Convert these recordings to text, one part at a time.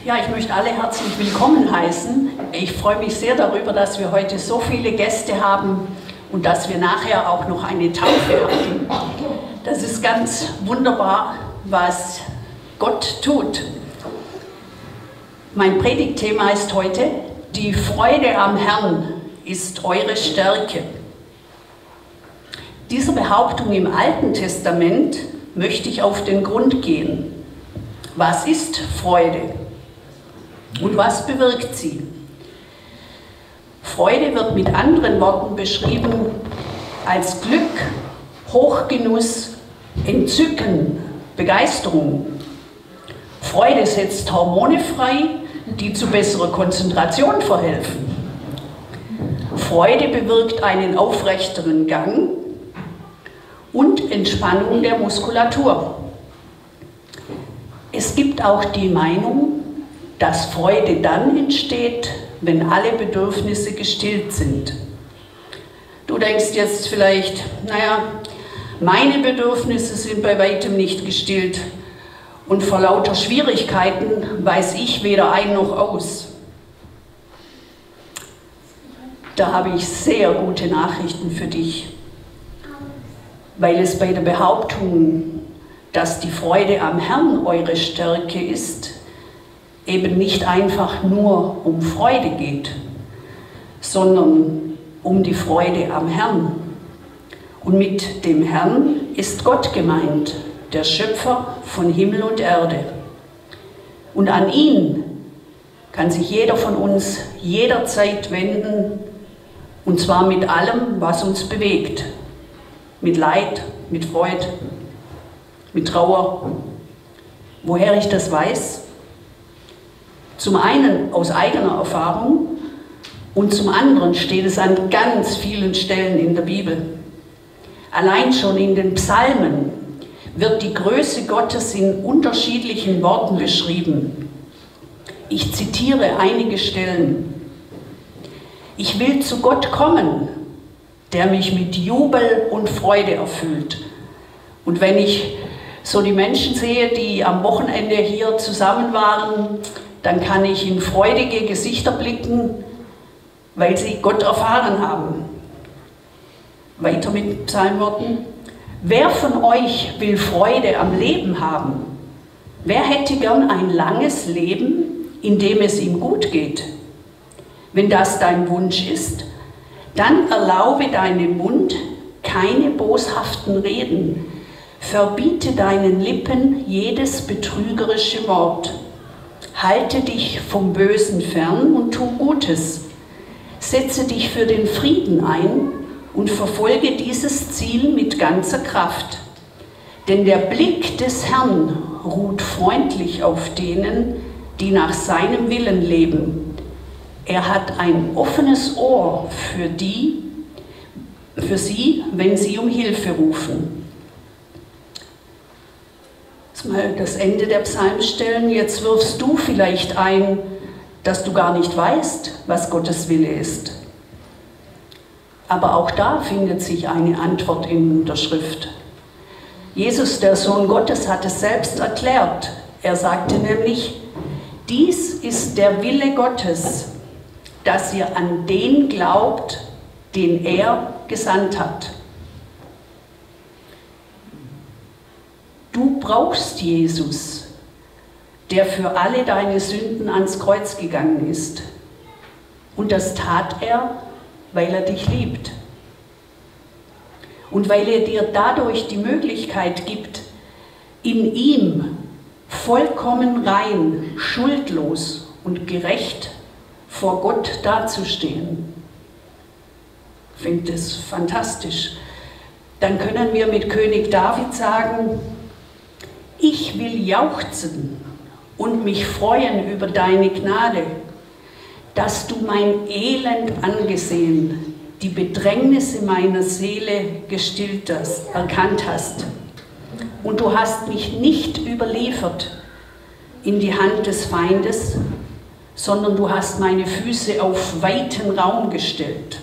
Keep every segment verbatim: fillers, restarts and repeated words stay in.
Ja, ich möchte alle herzlich willkommen heißen. Ich freue mich sehr darüber, dass wir heute so viele Gäste haben und dass wir nachher auch noch eine Taufe haben. Das ist ganz wunderbar, was Gott tut. Mein Predigtthema ist heute: Die Freude am Herrn ist eure Stärke. Dieser Behauptung im Alten Testament möchte ich auf den Grund gehen. Was ist Freude? Und was bewirkt sie? Freude wird mit anderen Worten beschrieben als Glück, Hochgenuss, Entzücken, Begeisterung. Freude setzt Hormone frei, die zu besserer Konzentration verhelfen. Freude bewirkt einen aufrechteren Gang und Entspannung der Muskulatur. Es gibt auch die Meinung, dass Freude dann entsteht, wenn alle Bedürfnisse gestillt sind. Du denkst jetzt vielleicht, naja, meine Bedürfnisse sind bei weitem nicht gestillt und vor lauter Schwierigkeiten weiß ich weder ein noch aus. Da habe ich sehr gute Nachrichten für dich, weil es bei der Behauptung, dass die Freude am Herrn eure Stärke ist, eben nicht einfach nur um Freude geht, sondern um die Freude am Herrn. Und mit dem Herrn ist Gott gemeint, der Schöpfer von Himmel und Erde. Und an ihn kann sich jeder von uns jederzeit wenden, und zwar mit allem, was uns bewegt. Mit Leid, mit Freude, mit Trauer. Woher ich das weiß? Zum einen aus eigener Erfahrung und zum anderen steht es an ganz vielen Stellen in der Bibel. Allein schon in den Psalmen wird die Größe Gottes in unterschiedlichen Worten beschrieben. Ich zitiere einige Stellen. Ich will zu Gott kommen, der mich mit Jubel und Freude erfüllt. Und wenn ich so die Menschen sehe, die am Wochenende hier zusammen waren, dann kann ich in freudige Gesichter blicken, weil sie Gott erfahren haben. Weiter mit Psalmworten. Wer von euch will Freude am Leben haben? Wer hätte gern ein langes Leben, in dem es ihm gut geht? Wenn das dein Wunsch ist, dann erlaube deinem Mund keine boshaften Reden. Verbiete deinen Lippen jedes betrügerische Wort. Halte dich vom Bösen fern und tu Gutes. Setze dich für den Frieden ein und verfolge dieses Ziel mit ganzer Kraft. Denn der Blick des Herrn ruht freundlich auf denen, die nach seinem Willen leben. Er hat ein offenes Ohr für die, für sie, wenn sie um Hilfe rufen. Jetzt mal das Ende der Psalmstellen. Jetzt wirfst du vielleicht ein, dass du gar nicht weißt, was Gottes Wille ist. Aber auch da findet sich eine Antwort in der Schrift. Jesus, der Sohn Gottes, hat es selbst erklärt. Er sagte nämlich: Dies ist der Wille Gottes, dass ihr an den glaubt, den er gesandt hat. Du brauchst Jesus, der für alle deine Sünden ans Kreuz gegangen ist. Und das tat er, weil er dich liebt. Und weil er dir dadurch die Möglichkeit gibt, in ihm vollkommen rein, schuldlos und gerecht vor Gott dazustehen. Ich finde das fantastisch. Dann können wir mit König David sagen: Ich will jauchzen und mich freuen über deine Gnade, dass du mein Elend angesehen, die Bedrängnisse meiner Seele gestillt hast, erkannt hast. Und du hast mich nicht überliefert in die Hand des Feindes, sondern du hast meine Füße auf weiten Raum gestellt.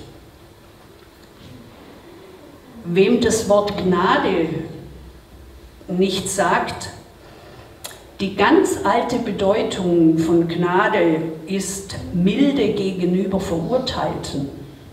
Wem das Wort Gnade nicht sagt, Die ganz alte Bedeutung von Gnade ist Milde gegenüber Verurteilten.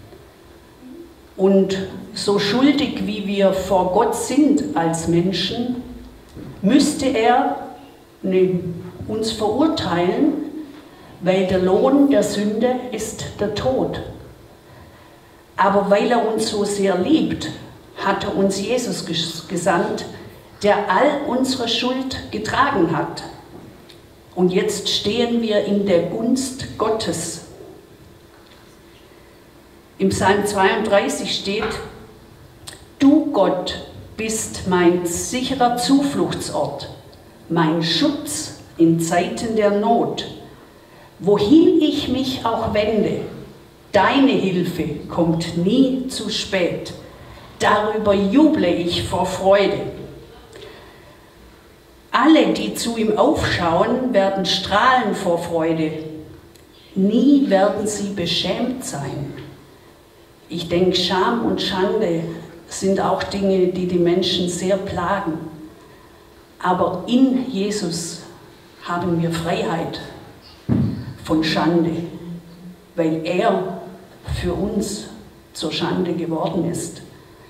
Und so schuldig wie wir vor Gott sind als Menschen, müsste er uns verurteilen, weil der Lohn der Sünde ist der Tod. Aber weil er uns so sehr liebt, hat er uns Jesus gesandt, der all unsere Schuld getragen hat. Und jetzt stehen wir in der Gunst Gottes. Im Psalm zweiunddreißig steht: Du Gott bist mein sicherer Zufluchtsort, mein Schutz in Zeiten der Not. Wohin ich mich auch wende, deine Hilfe kommt nie zu spät. Darüber juble ich vor Freude. Alle, die zu ihm aufschauen, werden strahlen vor Freude. Nie werden sie beschämt sein. Ich denke, Scham und Schande sind auch Dinge, die die Menschen sehr plagen. Aber in Jesus haben wir Freiheit von Schande, weil er für uns zur Schande geworden ist.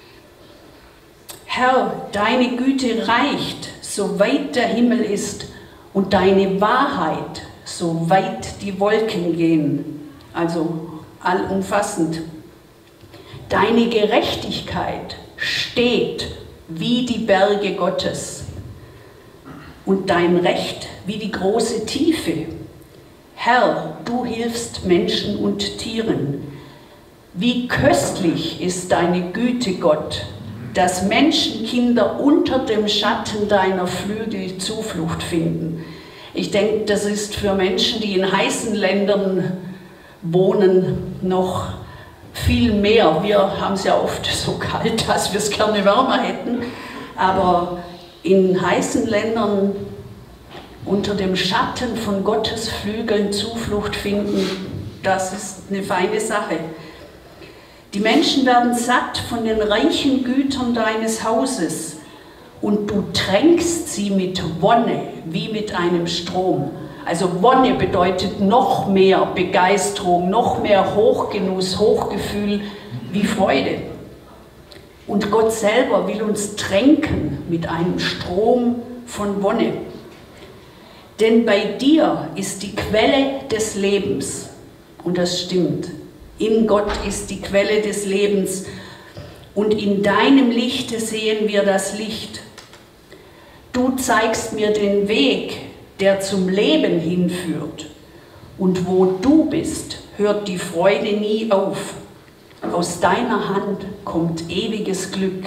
Herr, deine Güte reicht, so weit der Himmel ist, und deine Wahrheit, so weit die Wolken gehen, also allumfassend. Deine Gerechtigkeit steht wie die Berge Gottes und dein Recht wie die große Tiefe. Herr, du hilfst Menschen und Tieren. Wie köstlich ist deine Güte, Gott, dass Menschenkinder unter dem Schatten deiner Flügel Zuflucht finden. Ich denke, das ist für Menschen, die in heißen Ländern wohnen, noch viel mehr. Wir haben es ja oft so kalt, dass wir es gerne wärmer hätten, aber in heißen Ländern unter dem Schatten von Gottes Flügeln Zuflucht finden, das ist eine feine Sache. Die Menschen werden satt von den reichen Gütern deines Hauses und du tränkst sie mit Wonne wie mit einem Strom. Also Wonne bedeutet noch mehr Begeisterung, noch mehr Hochgenuss, Hochgefühl wie Freude. Und Gott selber will uns tränken mit einem Strom von Wonne. Denn bei dir ist die Quelle des Lebens, und das stimmt. In Gott ist die Quelle des Lebens und in deinem Lichte sehen wir das Licht. Du zeigst mir den Weg, der zum Leben hinführt. Und wo du bist, hört die Freude nie auf. Aus deiner Hand kommt ewiges Glück.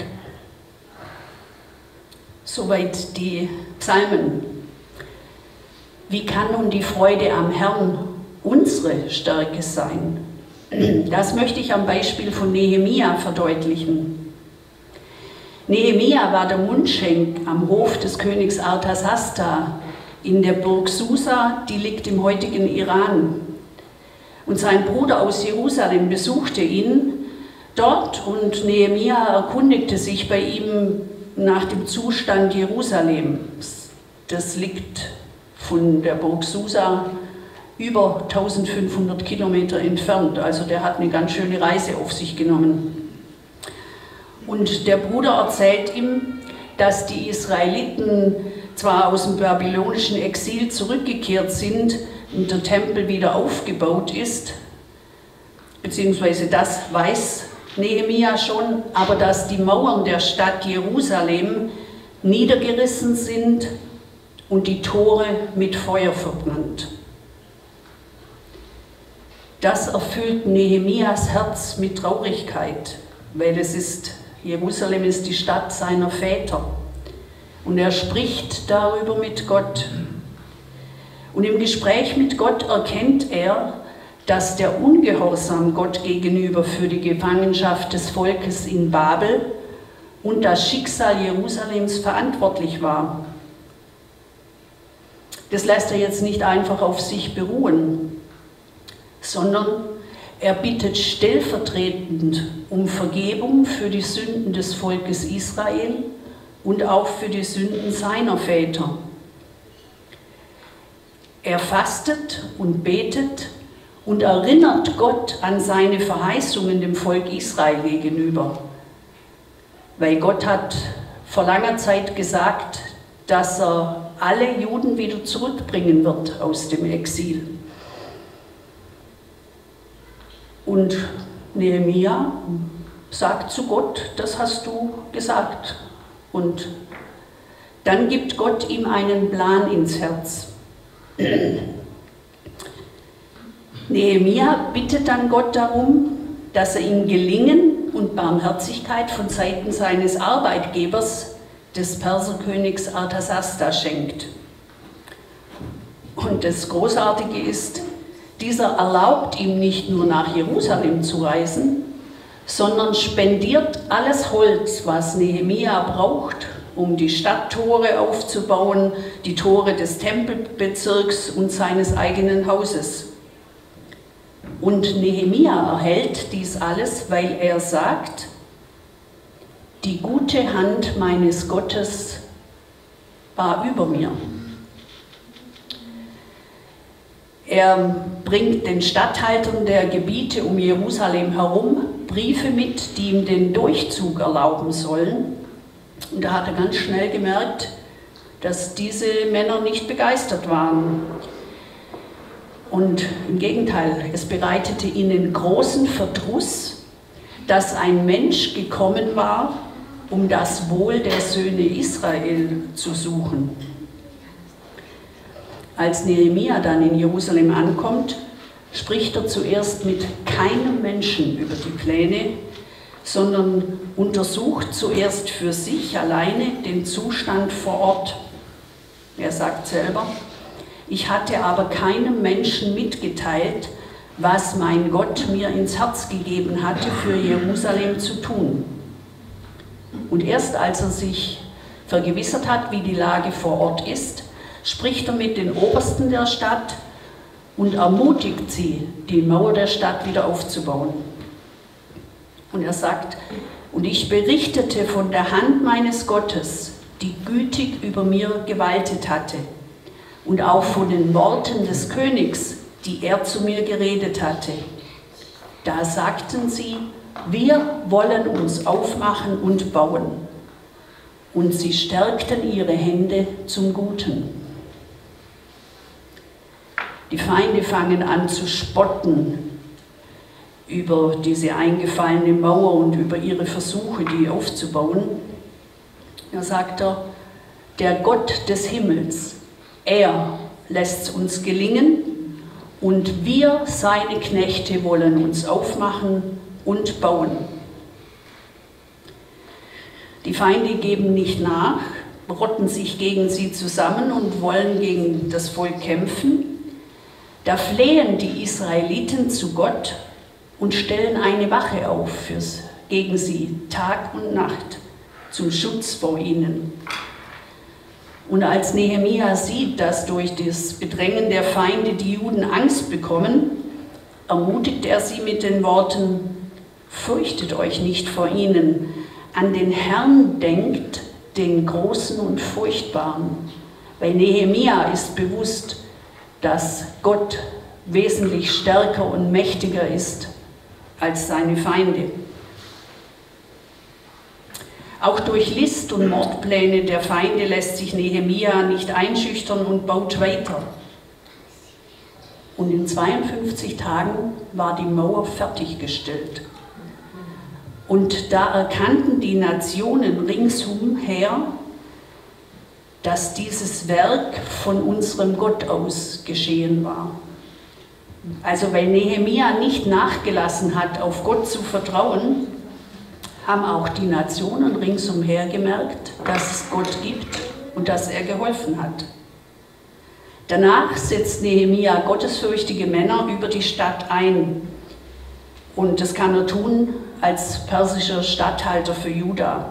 Soweit die Psalmen. Wie kann nun die Freude am Herrn unsere Stärke sein? Das möchte ich am Beispiel von Nehemia verdeutlichen. Nehemia war der Mundschenk am Hof des Königs Artasasta in der Burg Susa, die liegt im heutigen Iran. Und sein Bruder aus Jerusalem besuchte ihn dort und Nehemia erkundigte sich bei ihm nach dem Zustand Jerusalems. Das liegt von der Burg Susa über eintausendfünfhundert Kilometer entfernt, also der hat eine ganz schöne Reise auf sich genommen. Und der Bruder erzählt ihm, dass die Israeliten zwar aus dem babylonischen Exil zurückgekehrt sind und der Tempel wieder aufgebaut ist, beziehungsweise das weiß Nehemia schon, aber dass die Mauern der Stadt Jerusalem niedergerissen sind und die Tore mit Feuer verbrannt. Das erfüllt Nehemias Herz mit Traurigkeit, weil es ist, Jerusalem ist die Stadt seiner Väter. Und er spricht darüber mit Gott. Und im Gespräch mit Gott erkennt er, dass der Ungehorsam Gott gegenüber für die Gefangenschaft des Volkes in Babel und das Schicksal Jerusalems verantwortlich war. Das lässt er jetzt nicht einfach auf sich beruhen, sondern er bittet stellvertretend um Vergebung für die Sünden des Volkes Israel und auch für die Sünden seiner Väter. Er fastet und betet und erinnert Gott an seine Verheißungen dem Volk Israel gegenüber. Weil Gott hat vor langer Zeit gesagt, dass er alle Juden wieder zurückbringen wird aus dem Exil. Und Nehemia sagt zu Gott, das hast du gesagt. Und dann gibt Gott ihm einen Plan ins Herz. Nehemia bittet dann Gott darum, dass er ihm Gelingen und Barmherzigkeit von Seiten seines Arbeitgebers, des Perserkönigs Artasasta, schenkt. Und das Großartige ist, dieser erlaubt ihm nicht nur nach Jerusalem zu reisen, sondern spendiert alles Holz, was Nehemia braucht, um die Stadttore aufzubauen, die Tore des Tempelbezirks und seines eigenen Hauses. Und Nehemia erhält dies alles, weil er sagt, die gute Hand meines Gottes war über mir. Er bringt den Statthaltern der Gebiete um Jerusalem herum Briefe mit, die ihm den Durchzug erlauben sollen. Und da hat er ganz schnell gemerkt, dass diese Männer nicht begeistert waren. Und im Gegenteil, es bereitete ihnen großen Verdruss, dass ein Mensch gekommen war, um das Wohl der Söhne Israel zu suchen. Als Nehemia dann in Jerusalem ankommt, spricht er zuerst mit keinem Menschen über die Pläne, sondern untersucht zuerst für sich alleine den Zustand vor Ort. Er sagt selber, ich hatte aber keinem Menschen mitgeteilt, was mein Gott mir ins Herz gegeben hatte, für Jerusalem zu tun. Und erst als er sich vergewissert hat, wie die Lage vor Ort ist, spricht er mit den Obersten der Stadt und ermutigt sie, die Mauer der Stadt wieder aufzubauen. Und er sagt, und ich berichtete von der Hand meines Gottes, die gütig über mir gewaltet hatte, und auch von den Worten des Königs, die er zu mir geredet hatte. Da sagten sie, wir wollen uns aufmachen und bauen. Und sie stärkten ihre Hände zum Guten. Die Feinde fangen an zu spotten über diese eingefallene Mauer und über ihre Versuche, die aufzubauen. Da sagt er, der Gott des Himmels, er lässt es uns gelingen und wir, seine Knechte, wollen uns aufmachen und bauen. Die Feinde geben nicht nach, rotten sich gegen sie zusammen und wollen gegen das Volk kämpfen. Da flehen die Israeliten zu Gott und stellen eine Wache auf fürs, gegen sie, Tag und Nacht, zum Schutz vor ihnen. Und als Nehemia sieht, dass durch das Bedrängen der Feinde die Juden Angst bekommen, ermutigt er sie mit den Worten, fürchtet euch nicht vor ihnen, an den Herrn denkt, den Großen und Furchtbaren. Weil Nehemia ist bewusst, dass Gott wesentlich stärker und mächtiger ist als seine Feinde. Auch durch List und Mordpläne der Feinde lässt sich Nehemia nicht einschüchtern und baut weiter. Und in zweiundfünfzig Tagen war die Mauer fertiggestellt. Und da erkannten die Nationen ringsumher, dass dieses Werk von unserem Gott aus geschehen war. Also weil Nehemia nicht nachgelassen hat, auf Gott zu vertrauen, haben auch die Nationen ringsumher gemerkt, dass es Gott gibt und dass er geholfen hat. Danach setzt Nehemia gottesfürchtige Männer über die Stadt ein. Und das kann er tun als persischer Statthalter für Juda.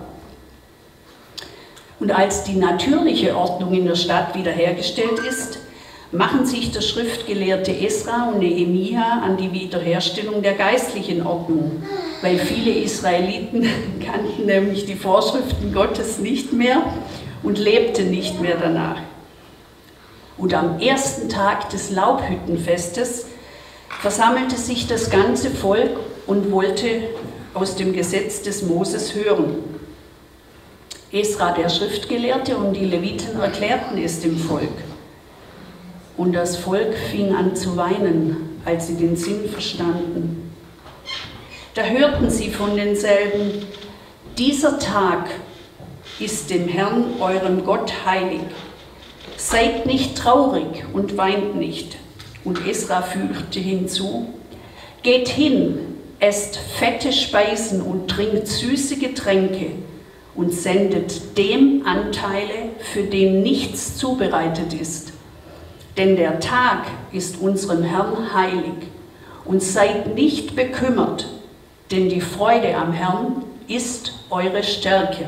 Und als die natürliche Ordnung in der Stadt wiederhergestellt ist, machen sich der Schriftgelehrte Esra und Nehemia an die Wiederherstellung der geistlichen Ordnung, weil viele Israeliten kannten nämlich die Vorschriften Gottes nicht mehr und lebten nicht mehr danach. Und am ersten Tag des Laubhüttenfestes versammelte sich das ganze Volk und wollte aus dem Gesetz des Moses hören. Esra, der Schriftgelehrte, und die Leviten erklärten es dem Volk. Und das Volk fing an zu weinen, als sie den Sinn verstanden. Da hörten sie von denselben: Dieser Tag ist dem Herrn, eurem Gott, heilig. Seid nicht traurig und weint nicht. Und Esra fügte hinzu: Geht hin, esst fette Speisen und trinkt süße Getränke und sendet dem Anteile, für den nichts zubereitet ist. Denn der Tag ist unserem Herrn heilig. Und seid nicht bekümmert, denn die Freude am Herrn ist eure Stärke.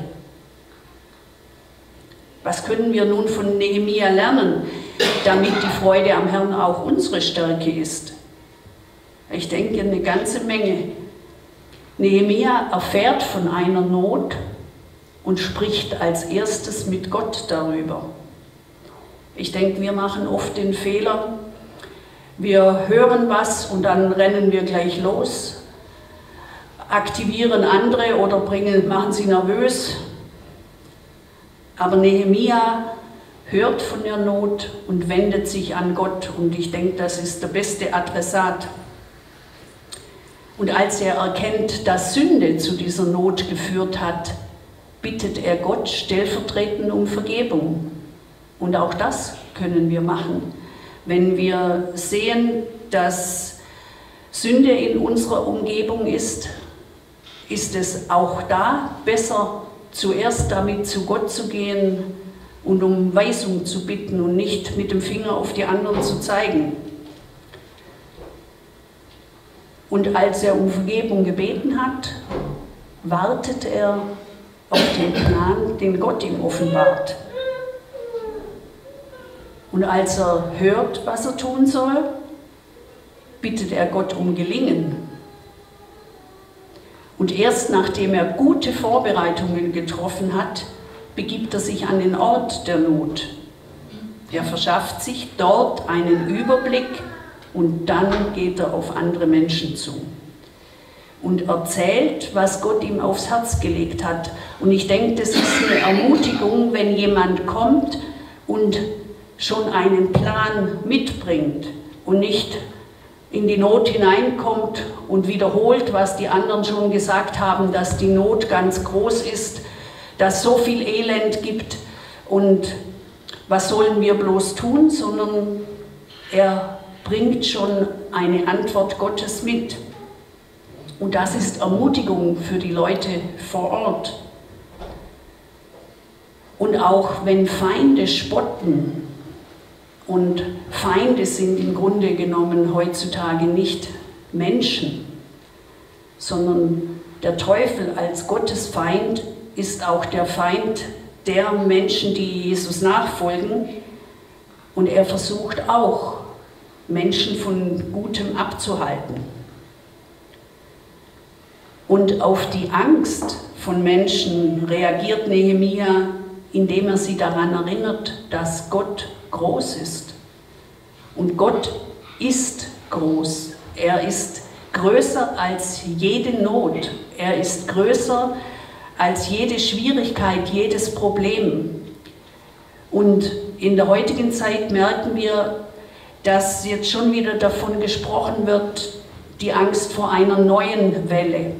Was können wir nun von Nehemia lernen, damit die Freude am Herrn auch unsere Stärke ist? Ich denke, eine ganze Menge. Nehemia erfährt von einer Not und spricht als erstes mit Gott darüber. Ich denke, wir machen oft den Fehler, wir hören was und dann rennen wir gleich los, aktivieren andere oder bringen, machen sie nervös. Aber Nehemia hört von der Not und wendet sich an Gott, und ich denke, das ist der beste Adressat. Und als er erkennt, dass Sünde zu dieser Not geführt hat, bittet er Gott stellvertretend um Vergebung. Und auch das können wir machen. Wenn wir sehen, dass Sünde in unserer Umgebung ist, ist es auch da besser, zuerst damit zu Gott zu gehen und um Weisung zu bitten und nicht mit dem Finger auf die anderen zu zeigen. Und als er um Vergebung gebeten hat, wartet er auf den Plan, den Gott ihm offenbart. Und als er hört, was er tun soll, bittet er Gott um Gelingen. Und erst nachdem er gute Vorbereitungen getroffen hat, begibt er sich an den Ort der Not. Er verschafft sich dort einen Überblick und dann geht er auf andere Menschen zu und erzählt, was Gott ihm aufs Herz gelegt hat. Und ich denke, das ist eine Ermutigung, wenn jemand kommt und schon einen Plan mitbringt und nicht in die Not hineinkommt und wiederholt, was die anderen schon gesagt haben, dass die Not ganz groß ist, dass es so viel Elend gibt und was sollen wir bloß tun, sondern er bringt schon eine Antwort Gottes mit. Und das ist Ermutigung für die Leute vor Ort. Und auch wenn Feinde spotten, und Feinde sind im Grunde genommen heutzutage nicht Menschen, sondern der Teufel als Gottes Feind ist auch der Feind der Menschen, die Jesus nachfolgen. Und er versucht auch, Menschen von Gutem abzuhalten. Und auf die Angst von Menschen reagiert Nehemia, indem er sie daran erinnert, dass Gott groß ist. Und Gott ist groß. Er ist größer als jede Not. Er ist größer als jede Schwierigkeit, jedes Problem. Und in der heutigen Zeit merken wir, dass jetzt schon wieder davon gesprochen wird, die Angst vor einer neuen Welle.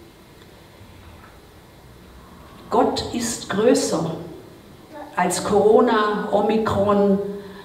Gott ist größer als Corona, Omikron,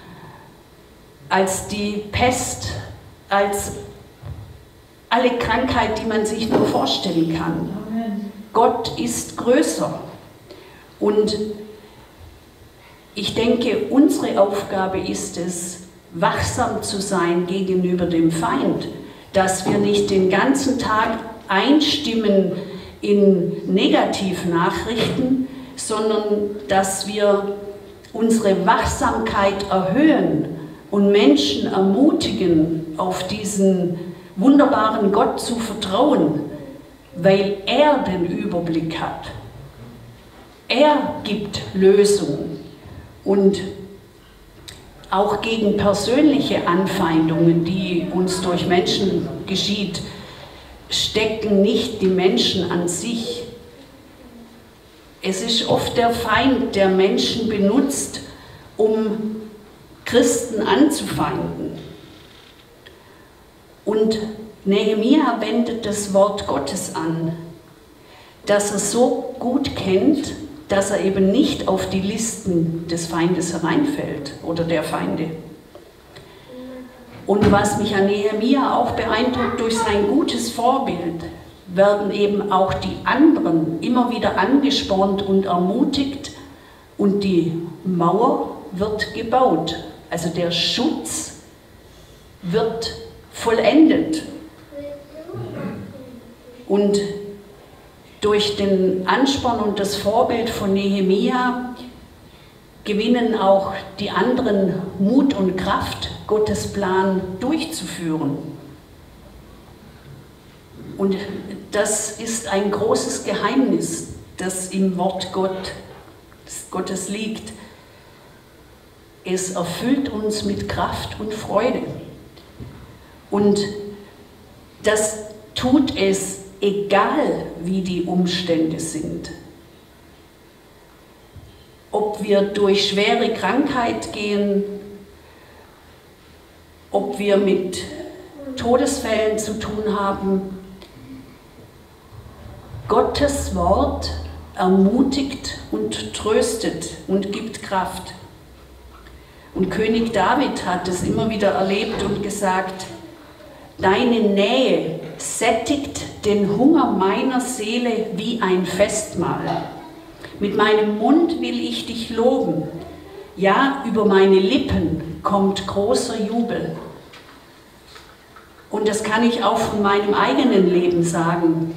als die Pest, als alle Krankheit, die man sich nur vorstellen kann. Amen. Gott ist größer. Und ich denke, unsere Aufgabe ist es, wachsam zu sein gegenüber dem Feind, dass wir nicht den ganzen Tag einstimmen in Negativnachrichten, sondern dass wir unsere Wachsamkeit erhöhen und Menschen ermutigen, auf diesen wunderbaren Gott zu vertrauen, weil er den Überblick hat. Er gibt Lösung. Und auch gegen persönliche Anfeindungen, die uns durch Menschen geschieht, stecken nicht die Menschen an sich. Es ist oft der Feind, der Menschen benutzt, um Christen anzufeinden. Und Nehemia wendet das Wort Gottes an, das er so gut kennt, dass er eben nicht auf die Listen des Feindes hereinfällt oder der Feinde. Und was mich an Nehemia auch beeindruckt, durch sein gutes Vorbild werden eben auch die anderen immer wieder angespornt und ermutigt und die Mauer wird gebaut. Also der Schutz wird vollendet. Und durch den Ansporn und das Vorbild von Nehemia gewinnen auch die anderen Mut und Kraft, Gottes Plan durchzuführen. Und das ist ein großes Geheimnis, das im Wort Gott, Gottes liegt. Es erfüllt uns mit Kraft und Freude. Und das tut es, egal wie die Umstände sind. Ob wir durch schwere Krankheit gehen, ob wir mit Todesfällen zu tun haben, Gottes Wort ermutigt und tröstet und gibt Kraft. Und König David hat es immer wieder erlebt und gesagt: Deine Nähe sättigt den Hunger meiner Seele wie ein Festmahl. Mit meinem Mund will ich dich loben. Ja, über meine Lippen kommt großer Jubel. Und das kann ich auch von meinem eigenen Leben sagen,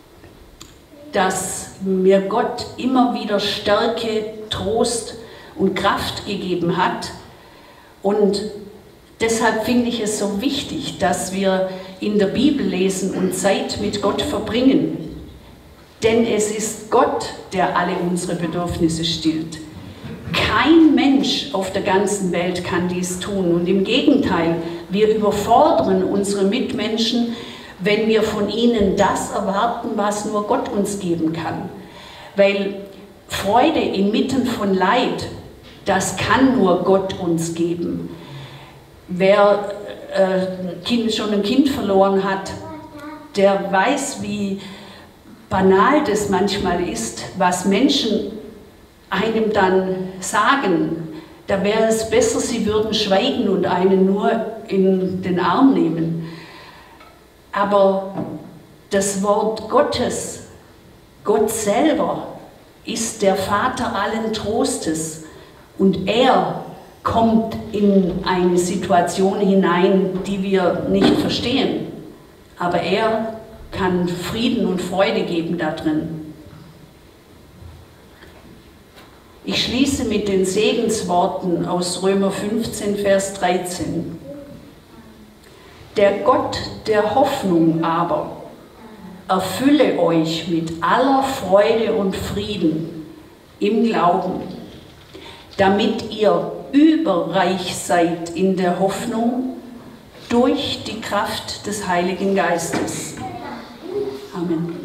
dass mir Gott immer wieder Stärke, Trost und Kraft gegeben hat. Und deshalb finde ich es so wichtig, dass wir in der Bibel lesen und Zeit mit Gott verbringen. Denn es ist Gott, der alle unsere Bedürfnisse stillt. Kein Mensch auf der ganzen Welt kann dies tun. Und im Gegenteil, wir überfordern unsere Mitmenschen, wenn wir von ihnen das erwarten, was nur Gott uns geben kann. Weil Freude inmitten von Leid, das kann nur Gott uns geben. Wer äh, kind, schon ein Kind verloren hat, der weiß, wie banal das manchmal ist, was Menschen einem dann sagen. Da wäre es besser, sie würden schweigen und einen nur in den Arm nehmen. Aber das Wort Gottes, Gott selber, ist der Vater allen Trostes und er kommt in eine Situation hinein, die wir nicht verstehen. Aber er kann Frieden und Freude geben da drin. Ich schließe mit den Segensworten aus Römer fünfzehn, Vers dreizehn. Der Gott der Hoffnung aber erfülle euch mit aller Freude und Frieden im Glauben, damit ihr überreich seid in der Hoffnung durch die Kraft des Heiligen Geistes. Amen.